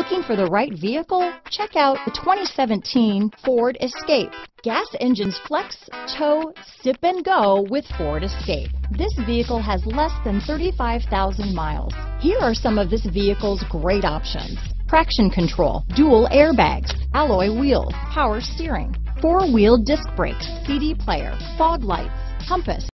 Looking for the right vehicle? Check out the 2017 Ford Escape. Gas engines flex, tow, sip and go with Ford Escape. This vehicle has less than 35,000 miles. Here are some of this vehicle's great options: traction control, dual airbags, alloy wheels, power steering, four-wheel disc brakes, CD player, fog lights, compass,